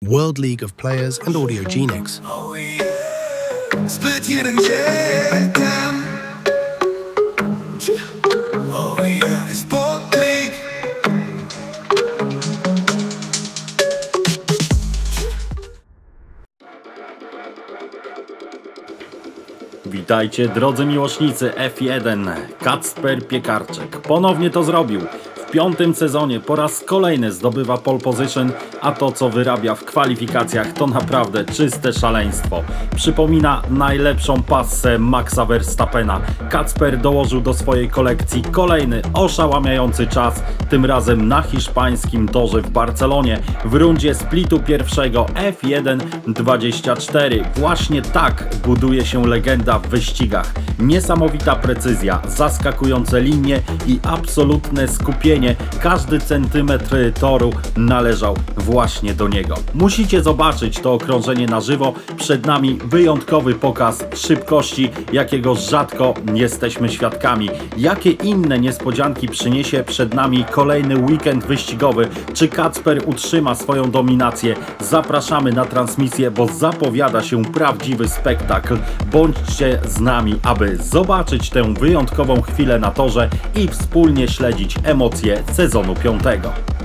World League of Players and Audiogenics. Witajcie drodzy miłośnicy F1. Kacper Piekarczyk ponownie to zrobił. W 5. sezonie po raz kolejny zdobywa pole position, a to co wyrabia w kwalifikacjach to naprawdę czyste szaleństwo. Przypomina najlepszą passę Maxa Verstappena. Kacper dołożył do swojej kolekcji kolejny oszałamiający czas, tym razem na hiszpańskim torze w Barcelonie w rundzie splitu pierwszego F1 24. Właśnie tak buduje się legenda w wyścigach. Niesamowita precyzja, zaskakujące linie i absolutne skupienie. Każdy centymetr toru należał właśnie do niego. Musicie zobaczyć to okrążenie na żywo. Przed nami wyjątkowy pokaz szybkości, jakiego rzadko jesteśmy świadkami. Jakie inne niespodzianki przyniesie przed nami kolejny weekend wyścigowy? Czy Kacper utrzyma swoją dominację? Zapraszamy na transmisję, bo zapowiada się prawdziwy spektakl. Bądźcie z nami, aby zobaczyć tę wyjątkową chwilę na torze i wspólnie śledzić emocje sezonu 5.